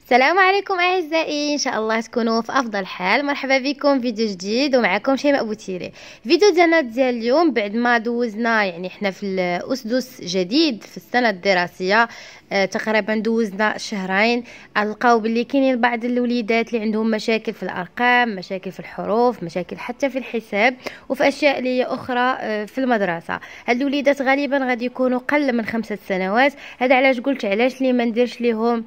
السلام عليكم اعزائي، ان شاء الله تكونوا في افضل حال. مرحبا بكم فيديو جديد ومعكم شيماء بوتيري. فيديو ديالنا ديال اليوم بعد ما دوزنا احنا في الاسدس جديد في السنه الدراسيه. تقريبا دوزنا شهرين. لقاو باللي كاينين بعض الوليدات اللي عندهم مشاكل في الارقام، مشاكل في الحروف، مشاكل حتى في الحساب وفي اشياء اللي هي اخرى في المدرسه. هاد الوليدات غالبا غادي يكونوا قل من 5 سنوات. هذا علاش قلت علاش لي ما نديرش ليهم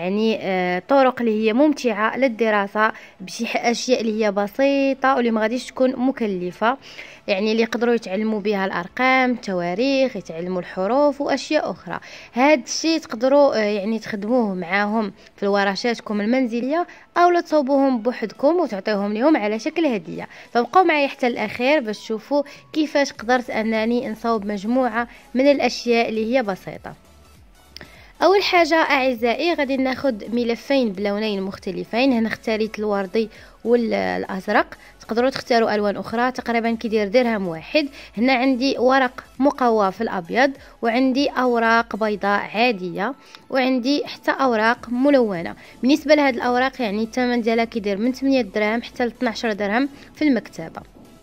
طرق اللي هي ممتعه للدراسه بشي اشياء اللي هي بسيطه واللي ما غاديش تكون مكلفه، اللي يقدروا يتعلموا بها الارقام، التواريخ، يتعلموا الحروف واشياء اخرى. هاد الشيء تقدروا تخدموه معاهم في ورشاتكم المنزليه او تصوبوهم بوحدكم وتعطيوهم لهم على شكل هديه. فبقوا معي حتى الاخير باش تشوفوا كيفاش قدرت انني نصوب مجموعه من الاشياء اللي هي بسيطه. اول حاجه اعزائي غادي ناخذ ملفين بلونين مختلفين. هنا اختاريت الوردي والازرق، تقدروا تختاروا الوان اخرى. تقريبا كيدير درهم واحد. هنا عندي ورق مقوى في الابيض، وعندي اوراق بيضاء عاديه، وعندي حتى اوراق ملونه. بالنسبه لهاد الاوراق الثمن ديالها كيدير من 8 دراهم حتى ل 12 درهم في المكتبه.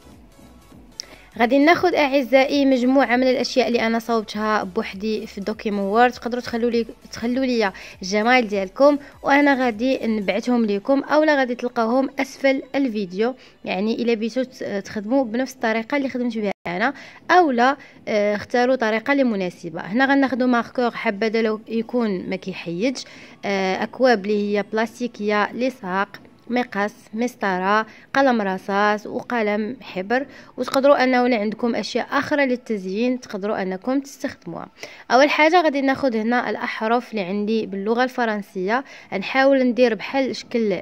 غادي ناخذ اعزائي مجموعه من الاشياء اللي انا صوبتها بوحدي في دوكيمون وورد. تقدروا تخلوا لي الجمال ديالكم وانا غادي نبعثهم لكم، اولا غادي تلقاوهم اسفل الفيديو. الا بيتو تخدموا بنفس الطريقه اللي خدمت بها انا، اولا اختاروا طريقه اللي مناسبه. هنا غناخذوا ماركور حبذا لو يكون ما كيحيدش، اكواب اللي هي بلاستيكيه، لصاق، مقص، مسطره، قلم رصاص وقلم حبر. وتقدروا انه عندكم اشياء اخرى للتزيين تقدروا انكم تستخدموها. اول حاجه غادي ناخذ هنا الاحرف اللي عندي باللغه الفرنسيه. نحاول ندير بحال شكل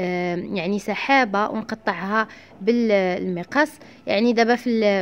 سحابه ونقطعها بالمقص. دابا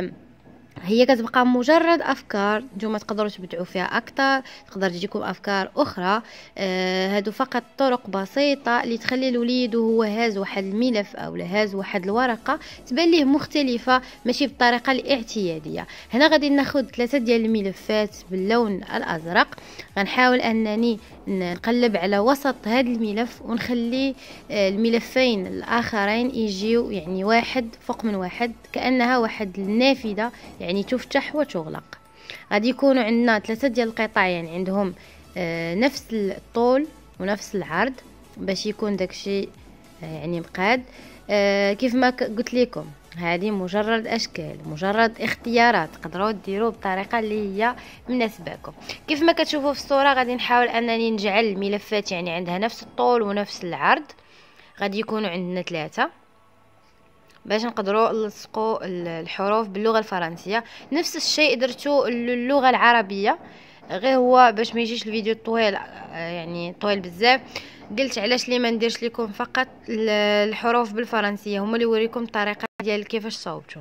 هي كتبقى مجرد افكار، نتوما تقدروا تبدعوا فيها اكثر، تقدر تجيكم افكار اخرى. هادو فقط طرق بسيطه اللي تخلي الوليد وهو هاز واحد الملف او هاز واحد الورقه تبان ليه مختلفه، ماشي بالطريقه الاعتياديه. هنا غادي ناخذ 3 ديال الملفات باللون الازرق. غنحاول انني نقلب على وسط هذا الملف ونخلي الملفين الاخرين يجيو واحد فوق من واحد، كانها واحد النافذه تفتح وتغلق. غادي يكونوا عندنا 3 ديال القطع عندهم نفس الطول ونفس العرض باش يكون داكشي مقاد. كيف ما قلت لكم هذه مجرد اشكال، مجرد اختيارات، تقدروا ديروا بالطريقه اللي هي مناسباكم. كيف ما كتشوفوا في الصوره غادي نحاول انني نجعل الملفات عندها نفس الطول ونفس العرض. غادي يكونوا عندنا 3 باش نقدروا نلصقوا الحروف باللغه الفرنسيه. نفس الشيء درتو اللغه العربيه، غير هو باش ما يجيش الفيديو طويل طويل بزاف. قلت علاش لي ما نديرش لكم فقط الحروف بالفرنسيه، هما اللي وريكم الطريقه ديال كيفاش صوبتهم.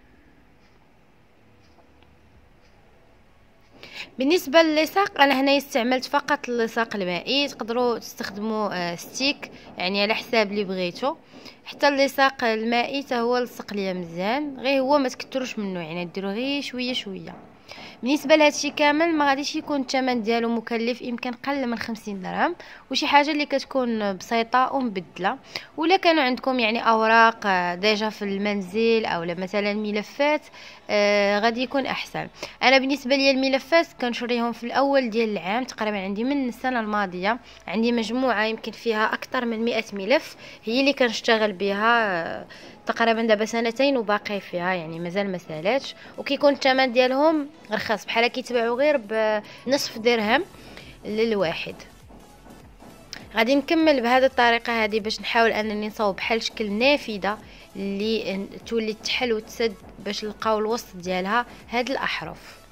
بالنسبه للصاق انا هنا استعملت فقط اللصاق المائي. تقدروا تستخدموا ستيك على حساب اللي بغيتو. حتى اللصاق المائي حتى هو لصق ليا مزيان، غير هو ما تكتروش منه، ديروا غير شويه شويه. بالنسبه لهادشي كامل ما غاديش يكون الثمن ديالو مكلف، يمكن قل من 50 درهم، وشي حاجه اللي كتكون بسيطه ومبدله. ولا كانوا عندكم اوراق ديجا في المنزل او مثلا ملفات، غادي يكون احسن. انا بالنسبه لي الملفات كنشريهم في الاول ديال العام، تقريبا عندي من السنه الماضيه عندي مجموعه يمكن فيها اكثر من 100 ملف، هي اللي كنشتغل بها تقريبا دابا 2 وباقي فيها، مازال ما سالاتش. وكيكون الثمن ديالهم رخيص، بحال كيتباعوا غير بنصف درهم للواحد. غادي نكمل بهذه الطريقه هذه باش نحاول انني نصاوب بحال شكل نافذه اللي تولي تحل وتسد باش نلقاو الوسط ديالها هاد الاحرف.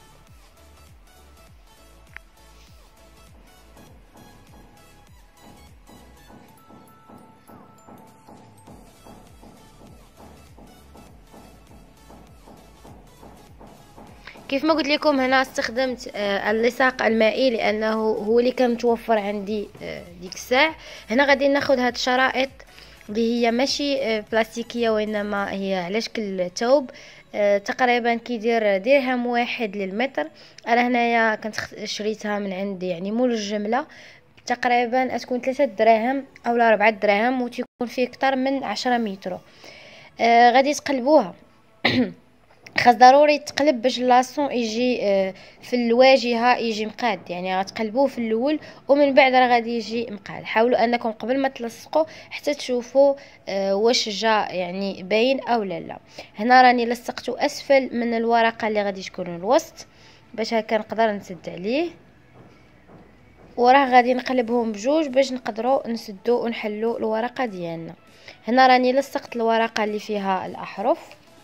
كيف ما قلت لكم هنا استخدمت اللصاق المائي لانه هو اللي كان متوفر عندي ديك الساعه. هنا غادي ناخذ هاد الشرائط اللي هي ماشي بلاستيكيه وانما هي على شكل ثوب. تقريبا كيدير درهم واحد للمتر. انا هنايا كنت شريتها من عندي مول الجمله تقريبا تكون 3 دراهم او 4 دراهم، وتيكون فيه اكثر من 10 متر. غادي تقلبوها. خاص ضروري تقلب باش لاصون يجي في الواجهه يجي مقاد، يعني غتقلبوه في الاول ومن بعد راه غادي يجي مقاد. حاولوا انكم قبل ما تلصقوا حتى تشوفوا واش جا يعني باين او لا. هنا راني لصقته اسفل من الورقه اللي غادي تكون الوسط باش هكا نقدر نسد عليه، وراه غادي نقلبهم بجوج باش نقدروا نسدوا ونحلوا الورقه ديالنا. هنا راني لصقت الورقه اللي فيها الاحرف.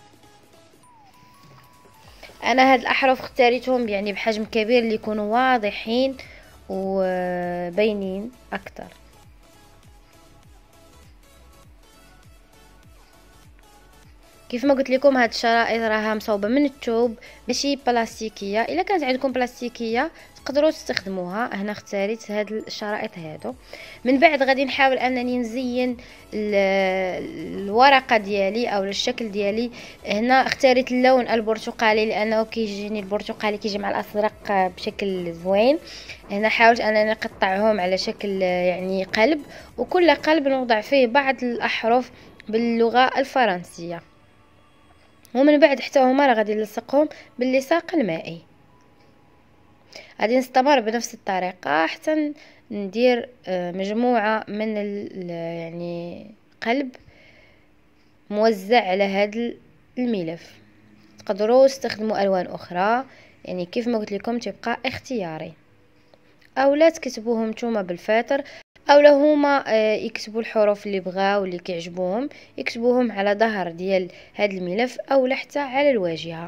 انا هاد الاحرف اختاريتهم يعني بحجم كبير اللي يكونوا واضحين وباينين اكثر. كيف ما قلت لكم هاد الشرائط راها مصوبه من الثوب ماشي بلاستيكيه. الا كانت عندكم بلاستيكيه تقدروا تستخدموها. هنا اختاريت هاد الشرائط هادو. من بعد غادي نحاول انني نزين الورقه ديالي او الشكل ديالي. هنا اختاريت اللون البرتقالي لانه كيجيني البرتقالي كيجي مع الازرق بشكل زوين. هنا حاولت انني نقطعهم على شكل يعني قلب، وكل قلب نوضع فيه بعض الاحرف باللغه الفرنسيه، ومن بعد حتى هما راه غادي نلصقهم باللصاق المائي. غادي نستمر بنفس الطريقه حتى ندير مجموعه من يعني قلب موزع على هذا الملف. تقدروا تستخدموا الوان اخرى، يعني كيف ما قلت لكم تبقى اختياري، او لا تكتبوهم نتوما بالفاتر، او لو هما يكتبوا الحروف اللي بغاو اللي كيعجبوهم يكتبوهم على ظهر ديال هذا الملف او حتى على الواجهه.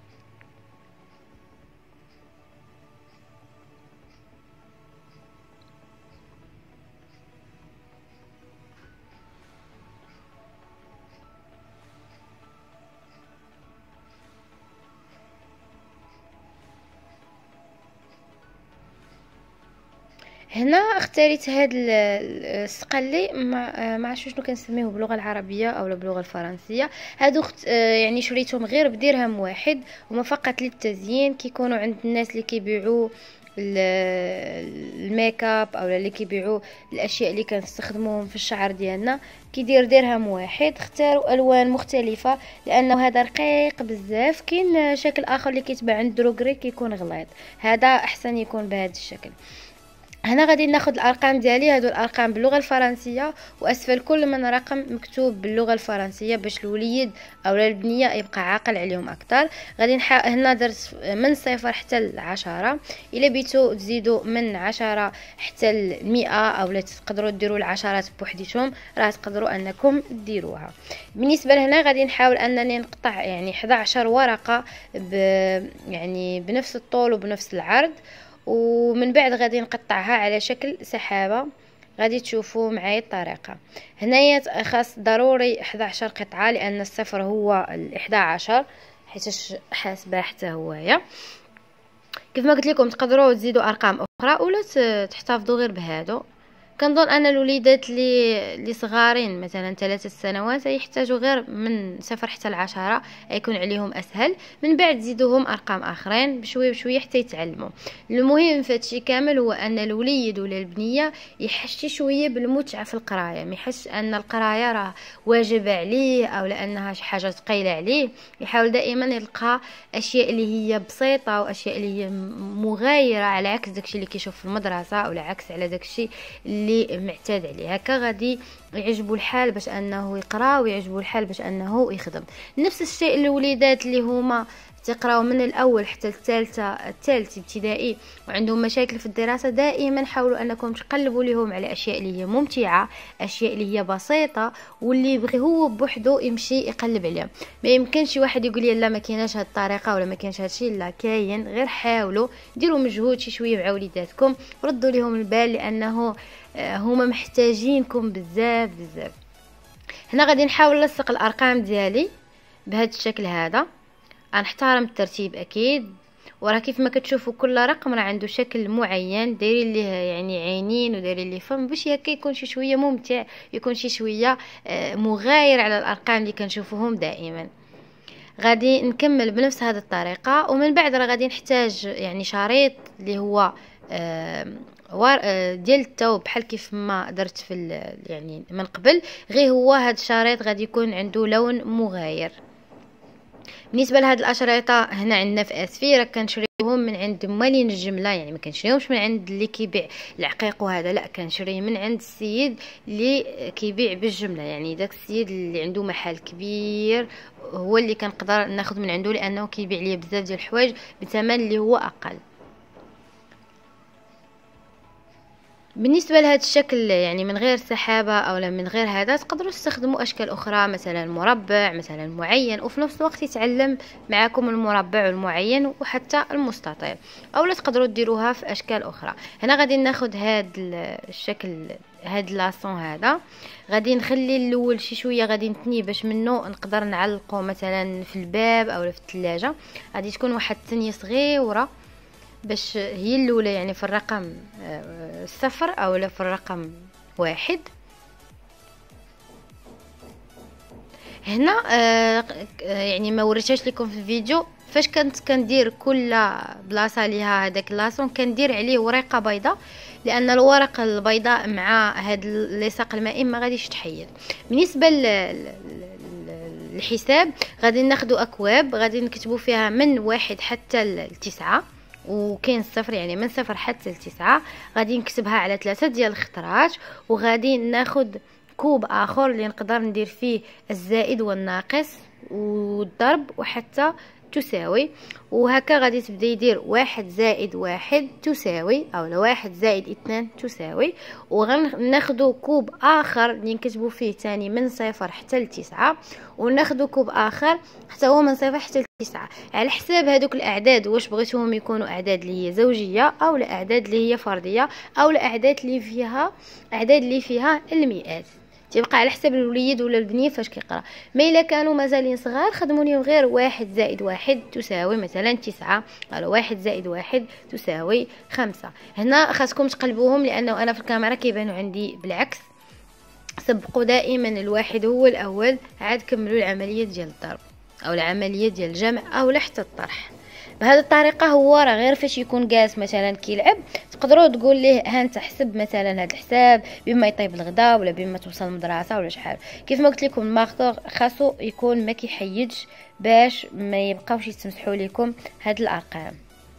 هنا اختاريت هاد السقلي ما عرفتش شنو كنسميه باللغه العربيه او باللغه الفرنسيه. هادو يعني شريتهم غير بدرهم واحد، هما فقط للتزيين. كيكونوا عند الناس اللي كيبيعوا الميك اب او اللي كيبيعوا الاشياء اللي كنستخدموهم في الشعر ديالنا، كيدير درهم واحد. اختاروا الوان مختلفه لانه هذا رقيق بزاف. كاين شكل اخر اللي كيتباع عند دروغري كيكون غليظ، هذا احسن يكون بهذا الشكل. هنا غادي ناخذ الارقام ديالي، هادو الارقام باللغه الفرنسيه، واسفل كل من رقم مكتوب باللغه الفرنسيه باش الوليد او البنيه يبقى عاقل عليهم اكثر. غادي هنا درت من 0 حتى 10. الا بيتو تزيدوا من 10 حتى 100 او تقدروا ديروا العشرات بوحديتهم، راه تقدروا انكم ديروها. بالنسبه لهنا غادي نحاول انني نقطع يعني 11 ورقه يعني بنفس الطول وبنفس العرض، ومن بعد غادي نقطعها على شكل سحابه. غادي تشوفوا معايا الطريقه. هنايا خاص ضروري 11 قطعه لان الصفر هو 11 حيت حاسبه حتى هوايا. كيف ما قلت لكم تقدروا تزيدوا ارقام اخرى ولا تحتفظوا غير بهادو. كنظن ان الوليدات اللي صغارين مثلا 3 سنوات يحتاجوا غير من 0 حتى 10 يكون عليهم اسهل. من بعد زيدوهم ارقام اخرين بشويه بشويه حتى يتعلموا. المهم في هادشي كامل هو ان الوليد ولا البنيه يحس شويه بالمتعه في القرايه، ما يحسش ان القرايه راه واجب عليه او لانها شي حاجه ثقيله عليه. يحاول دائما يلقى اشياء اللي هي بسيطه واشياء اللي هي مغايره على عكس داكشي اللي كيشوف في المدرسه او العكس على داكشي اللي معتاد عليه. هكا غادي يعجبوا الحال باش انه يقرا ويعجبوا الحال باش انه يخدم. نفس الشيء الوليدات اللي هما تقراو من الاول حتى الثالث ابتدائي وعندهم مشاكل في الدراسه، دائما حاولوا انكم تقلبوا لهم على اشياء اللي هي ممتعه، اشياء اللي هي بسيطه واللي يبغي هو بوحده يمشي يقلب عليها. ما يمكنش شي واحد يقول لي لا ما كايناش هاد الطريقه ولا ما كاينش هادشي، لا كاين. غير حاولوا ديروا مجهود شي شويه مع وليداتكم، ردوا لهم البال لانه هما محتاجينكم بزاف بزاف. هنا غادي نحاول نلصق الارقام ديالي بهذا الشكل هذا. غنحترم الترتيب اكيد، وراه كيف ما كتشوفوا كل رقم راه عنده شكل معين، دايرين ليه يعني عينين ودايرين ليه فم باش هكا يكون شي شويه ممتع، يكون شي شويه مغاير على الارقام اللي كنشوفوهم دائما. غادي نكمل بنفس هذه الطريقه، ومن بعد راه غادي نحتاج يعني شريط اللي هو ديال الثوب بحال كيف ما درت في يعني من قبل، غير هو هاد الشريط غادي يكون عنده لون مغاير. بالنسبه لهاد الاشرطه هنا عندنا في اسفي، راه كنشريوهم من عند مالين الجمله، يعني ما كنشريهمش من عند اللي كيبيع العقيق وهذا، لا كنشريه من عند السيد اللي كيبيع بالجمله، يعني داك السيد اللي عنده محل كبير هو اللي كنقدر ناخذ من عنده، لانه كيبيع لي بزاف ديال الحوايج بثمن اللي هو اقل. بالنسبه لهذا الشكل يعني من غير سحابه او من غير هذا، تقدروا تستخدموا اشكال اخرى، مثلا مربع مثلا معين، وفي نفس الوقت يتعلم معكم المربع والمعين وحتى المستطيل، او لا تقدروا ديروها في اشكال اخرى. هنا غادي ناخذ هذا الشكل، هاد لاصون هذا غادي نخلي الاول شي شويه غادي نتنيه باش منه نقدر نعلقه مثلا في الباب او في الثلاجه. غادي تكون واحد التنيه صغيره باش هي الاولى يعني في الرقم 0 او في الرقم 1. هنا يعني ما وريتهاش لكم في الفيديو، فاش كنت كندير كل بلاصه ليها هذاك لاصون كندير عليه ورقه بيضاء، لان الورقه البيضاء مع هاد اللصاق المائي ما غاديش تحيد. بالنسبه للحساب غادي ناخذوا اكواب، غادي نكتبوا فيها من 1 حتى 9، وكاين الصفر يعني من 0 حتى 9. غادي نكتبها على 3 ديال الخطرات، وغادي ناخذ كوب اخر اللي نقدر ندير فيه الزائد والناقص والضرب وحتى تساوي، وهكا غادي تبدا يدير 1 زائد 1 تساوي، او 1 زائد 2 تساوي. وغناخدو كوب اخر اللي نكتبو فيه تاني من 0 حتى 9، وناخدو كوب اخر حتى هو من 0 حتى 9، على حساب هذوك الاعداد، واش بغيتوهم يكونوا اعداد اللي هي زوجيه او الاعداد اللي هي فرديه او الاعداد اللي فيها المئات. تيبقى على حسب الوليد ولا البنيه فاش كيقرا. ما الا كانوا مازالين صغار خدموا ليهم غير 1 زائد 1 تساوي مثلا 9، ولا 1 زائد 1 تساوي 5. هنا خاصكم تقلبوهم لانه انا في الكاميرا كيبانوا عندي بالعكس. سبقوا دائما الواحد هو الاول، عاد كملوا العمليه ديال الضرب او العمليه ديال الجمع او حتى الطرح. بهذه الطريقه هو راه غير فاش يكون جالس مثلا كيلعب تقدروا تقول ليه ها انت حسب مثلا هذا الحساب بما يطيب الغداء ولا بما توصل المدرسه ولا شحال. كيف ما قلت لكم الماخذ خاصو يكون ما كيحيدش باش ما يبقاوش يسمحوا لكم هاد الارقام.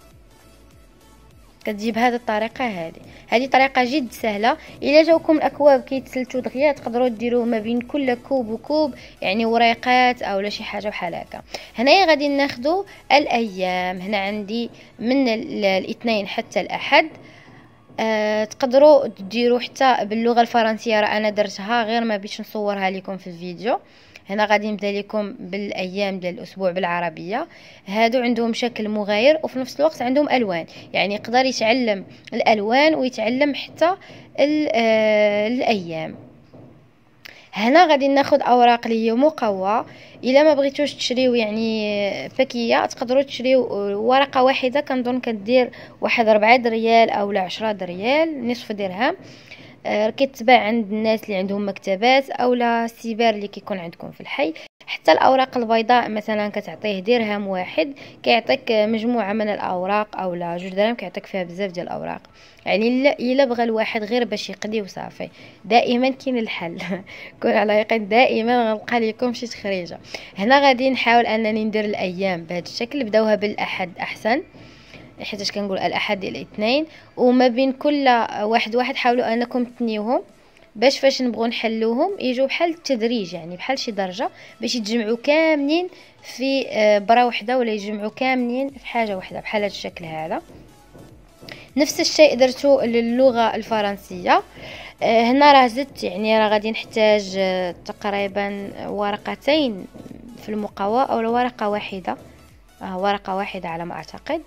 كتجي بهذه الطريقه. هذه طريقه جد سهله. الا جاوكم الاكواب كيتسلتوا دغيا تقدروا ديروا ما بين كل كوب وكوب يعني وريقات او شي حاجه بحال هكا. هنايا غادي ناخذوا الايام. هنا عندي من الاثنين حتى الاحد. تقدروا ديروا حتى باللغه الفرنسيه، راه انا درتها غير ما بيش نصورها لكم في الفيديو. هنا غادي نبدا لكم بالايام ديال الاسبوع بالعربيه. هادو عندهم شكل مغاير وفي نفس الوقت عندهم الوان، يعني يقدر يتعلم الالوان ويتعلم حتى الايام. هنا غادي ناخذ اوراق اللي هي مقوى. الا ما بغيتوش تشريو يعني فكيه تقدروا تشريو ورقه واحده، كنظن كدير واحد 4 ريال او 10 ريال، نصف درهم. كتباع عند الناس اللي عندهم مكتبات او لا السيبر اللي كيكون عندكم في الحي. حتى الاوراق البيضاء مثلا كتعطيه درهم واحد كيعطيك مجموعه من الاوراق، او لا 2 دراهم كيعطيك فيها بزاف ديال الاوراق. يعني الا بغى الواحد غير باش يقضي وصافي دائما كاين الحل. كون على يقين دائما غنلقى لكم شي تخريجه. هنا غادي نحاول انني ندير الايام بهذا الشكل. بداوها بالاحد احسن، حيت كنقول الاحد الى الاثنين، وما بين كل واحد حاولوا انكم تنيوهم باش فاش نبغوا نحلوهم يجوا بحال التدريج، يعني بحال شي درجه باش يتجمعوا كاملين في برا وحده، ولا يجمعوا كاملين في حاجه واحده بحال هذا الشكل هذا. نفس الشيء درتو للغه الفرنسيه. هنا راه زدت، يعني راه غادي نحتاج تقريبا ورقتين في المقاواه او ورقه واحده، ورقه واحده على ما اعتقد،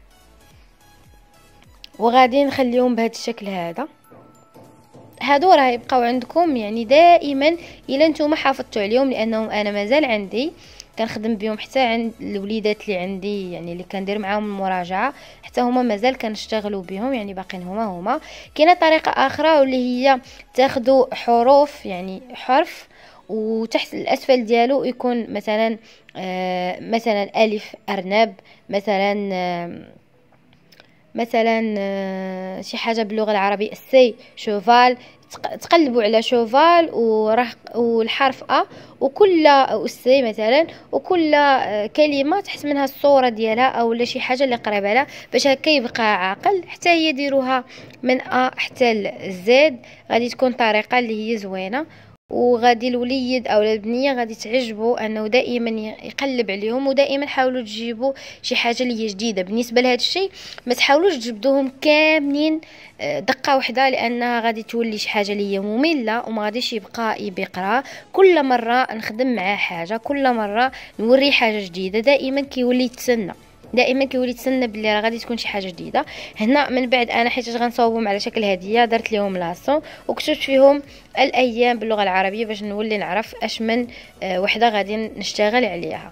وغادي نخليهم بهذا الشكل هذا. هادو راه يبقاو عندكم يعني دائما الا نتوما حافظتوا عليهم، لانهم انا مازال عندي كنخدم بهم حتى عند الوليدات اللي عندي، يعني اللي كندير معاهم المراجعه حتى هما مازال كنشتغلوا بهم، يعني باقين هما. كاينه طريقه اخرى واللي هي تاخذوا حروف، يعني حرف وتحت الاسفل ديالو يكون مثلا الف ارنب، مثلا مثلا شي حاجه باللغه العربيه السي شوفال، تقلبوا على شوفال والحرف وكل السي مثلا، وكل كلمه تحت منها الصوره ديالها او شي حاجه اللي قريبه لها، باش هكا يبقى عاقل. حتى هي ديروها من حتى لزد، غادي تكون طريقه اللي هي زوينه، وغادي الوليد او البنيه غادي تعجبوا انه دائما يقلب عليهم. ودائما حاولوا تجيبوا شي حاجه اللي هي جديده بالنسبه لهذا الشيء، ما تحاولوش تجبدوهم كاملين دقه واحده، لانها غادي تولي شي حاجه اللي هي ممله وما غاديش يبقى يقرا. كل مره نخدم معاه حاجه، كل مره نوري حاجه جديده، دائما كيولي يتسنى، دائما كيولي يتسنى بلي راه غادي تكون شي حاجه جديده. هنا من بعد انا حيت غنصاوبهم على شكل هديه درت لهم لاصون وكتبت فيهم الايام باللغه العربيه باش نولي نعرف اش من وحده غادي نشتغل عليها.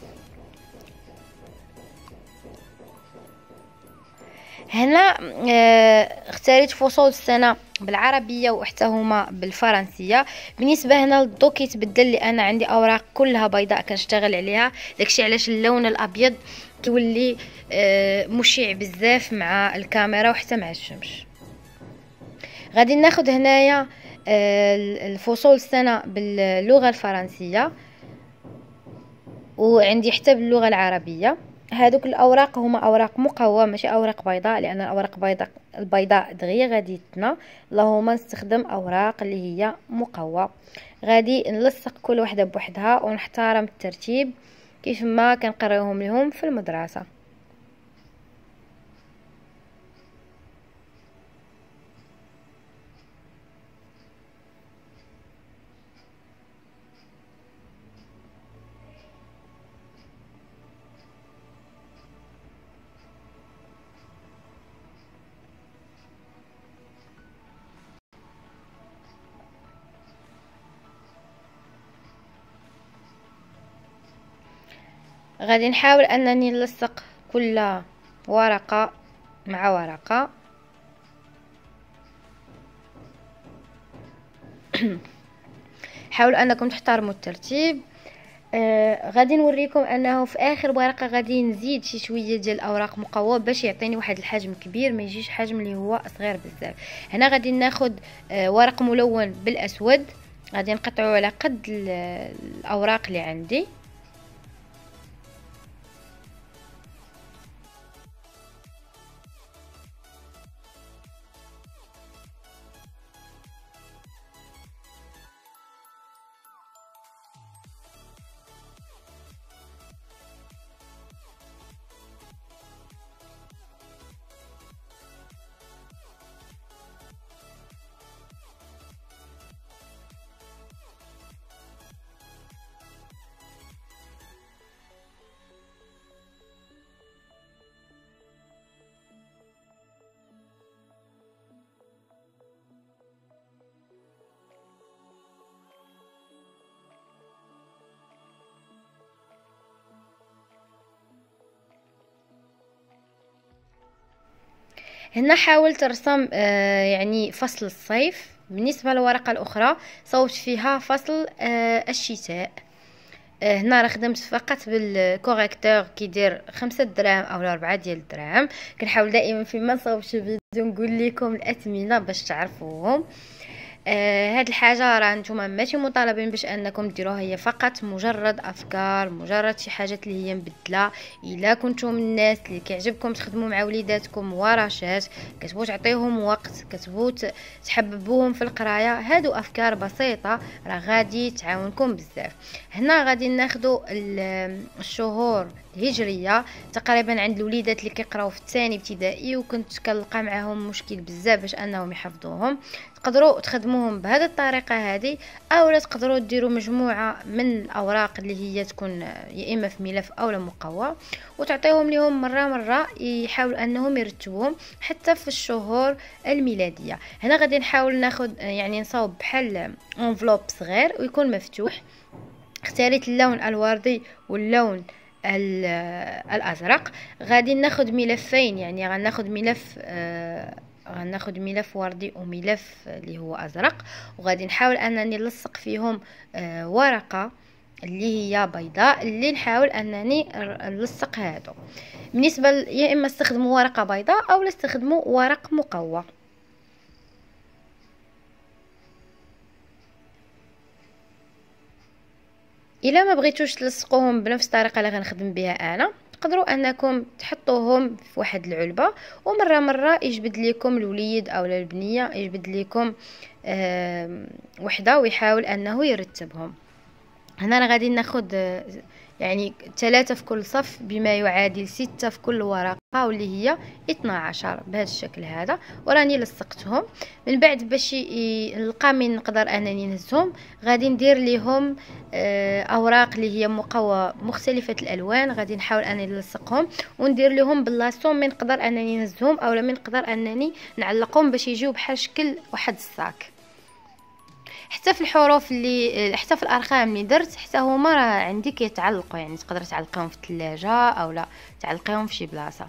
هنا اختاريت فصول السنه بالعربيه وحتى هما بالفرنسيه. بالنسبه هنا للضو كيتبدل لي انا عندي اوراق كلها بيضاء كنشتغل عليها، داكشي علاش اللون الابيض كيولي مشع بزاف مع الكاميرا وحتى مع الشمس. غادي ناخد هنايا الفصول السنه باللغه الفرنسيه، وعندي حتى باللغه العربيه. هذوك الاوراق هما اوراق مقوى ماشي اوراق بيضاء، لان الاوراق البيضاء دغيا غادي تنا، اللهم نستخدم اوراق اللي هي مقوى. غادي نلصق كل وحده بوحدها ونحترم الترتيب كيف ما كنقريوهم لهم في المدرسه. غادي نحاول انني نلصق كل ورقه مع ورقه. حاولوا انكم تحترموا الترتيب. غادي نوريكم انه في اخر ورقه غادي نزيد شي شويه ديال الاوراق مقوى باش يعطيني واحد الحجم كبير، ما يجيش حجم اللي هو صغير بزاف. هنا غادي ناخذ ورق ملون بالاسود، غادي نقطعه على قد الاوراق اللي عندي. هنا حاولت ارسم يعني فصل الصيف. بالنسبه للورقه الاخرى صوبت فيها فصل الشتاء. هنا راه خدمت فقط بالكوريكتور كيدير 5 دراهم او 4 ديال الدراهم. كنحاول دائما فيما نصاوب شي فيديو نقول لكم الاثمنه باش تعرفوهم. هاد الحاجه راه نتوما ماشي مطالبين باش انكم ديروها، هي فقط مجرد افكار، مجرد شي حاجات اللي هي مبدله. الا كنتم من الناس اللي كيعجبكم تخدموا مع وليداتكم ورشات، كتبغوا تعطيهم وقت، كتبغوا تحببوهم في القرايه، هادو افكار بسيطه راه غادي تعاونكم بزاف. هنا غادي ناخذوا الشهور الهجريه تقريبا عند الوليدات اللي كيقراو في الثاني ابتدائي، وكنت كنلقى معاهم مشكل بزاف باش انهم يحفظوهم. تقدروا تخدموهم بهذه الطريقه هذه، او لا تقدروا ديروا مجموعه من الاوراق اللي هي تكون يا اما في ملف او مقوى، وتعطيهم لهم مره يحاولوا انهم يرتبوهم حتى في الشهور الميلاديه. هنا غادي نحاول ناخذ يعني نصاوب بحال انفلوب صغير ويكون مفتوح. اختاريت اللون الوردي واللون الازرق. غادي ناخذ ملفين، يعني غناخذ ملف وردي وملف اللي هو ازرق، وغادي نحاول انني نلصق فيهم ورقه اللي هي بيضاء، اللي نحاول انني نلصق هادو. بالنسبه يا اما استخدموا ورقه بيضاء او استخدموا ورق مقوى. الا ما بغيتوش تلصقوهم بنفس الطريقه اللي غنخدم بها انا، تقدروا انكم تحطوهم في واحد العلبه، ومره يجبد لكم الوليد او البنيه يجبد لكم وحده ويحاول انه يرتبهم. هنا انا غادي ناخد يعني 3 في كل صف بما يعادل 6 في كل ورقه، واللي هي 12 بهذا الشكل هذا. وراني لصقتهم. من بعد باش نلقى من نقدر انني نهزهم، غادي ندير ليهم اوراق اللي هي مقوى مختلفه الالوان. غادي نحاول انني نلصقهم وندير لهم بلاصتهم من نقدر انني نهزهم او من نقدر انني نعلقهم باش يجيو بحال شكل واحد الصاك. حتى في الحروف اللي حتى في الارقام اللي درت حتى هما راه عندي كيتعلقوا، يعني تقدر تعلقيهم في الثلاجه او لا تعلقيهم في شي بلاصه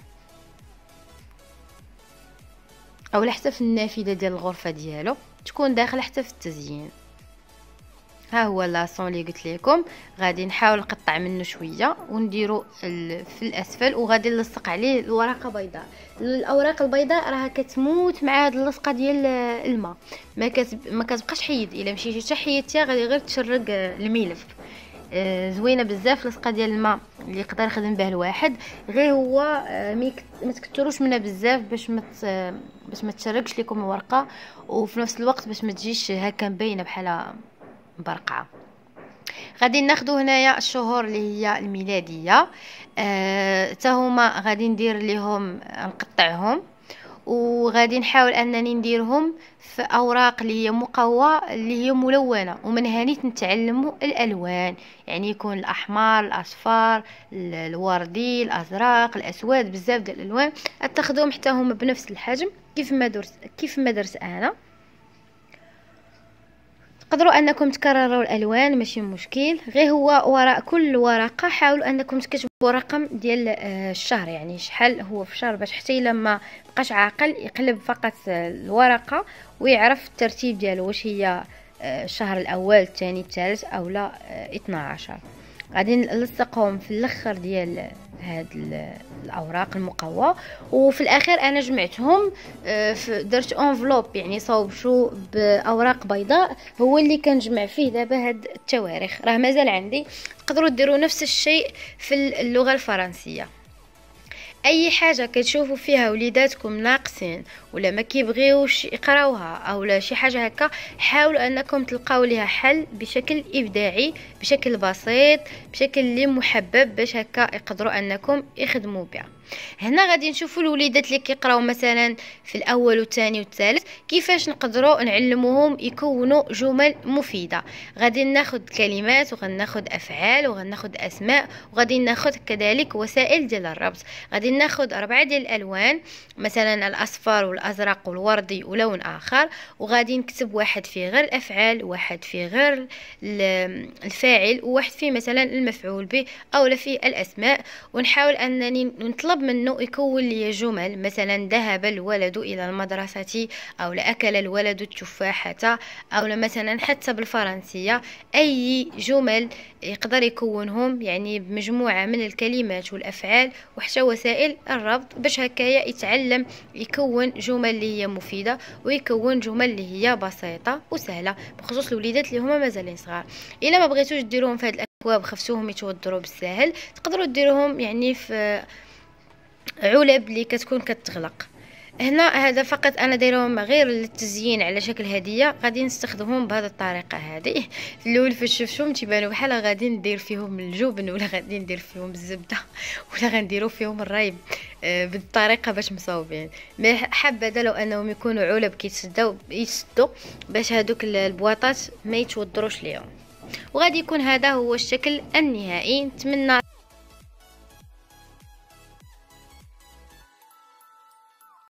او حتى في النافذه ديال الغرفه ديالو تكون داخله حتى في التزيين. ها هو لاصون اللي قلت لكم. غادي نحاول نقطع منه شويه ونديرو في الاسفل، وغادي نلصق عليه الورقه بيضاء. الاوراق البيضاء راها كتموت مع هاد اللصقه ديال الماء، ما كتبقاش حيد. الا مشيتي حتى حيدتيها غادي غير تشرق الملف. زوينه بزاف اللصقه ديال الماء اللي يقدر يخدم به الواحد، غير هو ما تكثروش منها بزاف باش ما تشرقش لكم الورقه، وفي نفس الوقت باش ما تجيش هكا مبينه بحال برقعه. غادي ناخذ هنايا الشهور اللي هي الميلاديه، حتى هما غادي ندير ليهم نقطعهم، وغادي نحاول انني نديرهم في اوراق اللي هي مقوى اللي هي ملونه. ومن هنا نتعلموا الالوان، يعني يكون الاحمر الاصفر الوردي الازرق الاسود، بزاف ديال الالوان اتخذوهم حتى هما بنفس الحجم كيف ما درت انا. تقدروا انكم تكرروا الالوان ماشي مشكل، غير هو وراء كل ورقه حاولوا انكم تكتبوا رقم ديال الشهر، يعني شحال هو في الشهر، باش حتى لما بقاش عاقل يقلب فقط الورقه ويعرف الترتيب ديالو، واش هي الشهر الاول الثاني الثالث او لا 12. غادي نلصقهم في الاخر ديال هاد الاوراق المقوى، وفي الاخير انا جمعتهم درت انفلوب يعني صوبشو باوراق بيضاء، هو اللي كنجمع فيه دابا هاد التواريخ. راه مازال عندي. تقدروا ديروا نفس الشيء في اللغه الفرنسيه. اي حاجه كتشوفوا فيها وليداتكم ناقصين ولا ما كيبغيوش يقراوها او لا شي حاجه هكا، حاولوا انكم تلقاو ليها حل بشكل ابداعي، بشكل بسيط، بشكل اللي محبب، باش هكا يقدروا انكم يخدموا بها. هنا غادي نشوفوا الوليدات اللي كيقراو مثلا في الاول والثاني والثالث كيفاش نقدروا نعلموهم يكونوا جمل مفيده. غادي ناخذ كلمات وغناخذ افعال وغناخذ اسماء، وغادي ناخذ كذلك وسائل ديال الربط. غادي ناخذ 4 ديال الالوان، مثلا الاصفر والازرق والوردي ولون اخر، وغادي نكتب واحد فيه غير الافعال، واحد فيه غير الفاعل، وواحد فيه مثلا المفعول به او فيه الاسماء، ونحاول انني نطلب منه يكون لي جمل، مثلا ذهب الولد الى المدرسه، او اكل الولد التفاحه، او مثلا حتى بالفرنسيه اي جمل يقدر يكونهم يعني بمجموعه من الكلمات والافعال وحتى وسائل الربط، باش هكايا يتعلم يكون جمل اللي هي مفيده ويكون جمل اللي هي بسيطه وسهله، بخصوص الوليدات اللي هما مازالين صغار. الا ما بغيتوش ديروهم في هاد الاكواب خفتوهم يتوضروا بالساهل، تقدروا ديروهم يعني في علب اللي كتكون كتغلق. هنا هذا فقط انا دايرهم غير للتزيين على شكل هديه. غادي نستخدمهم بهذه الطريقه هذه. في الاول فاش شفتهم تيبانوا بحال غادي ندير فيهم الجبن ولا غادي ندير فيهم الزبده ولا غنديروا فيهم الرايب بالطريقه باش مصاوبين. ما حبذا لو انهم يكونوا علب يسدوا باش هذوك البواطات ما يتوضروش ليهم. وغادي يكون هذا هو الشكل النهائي. نتمنى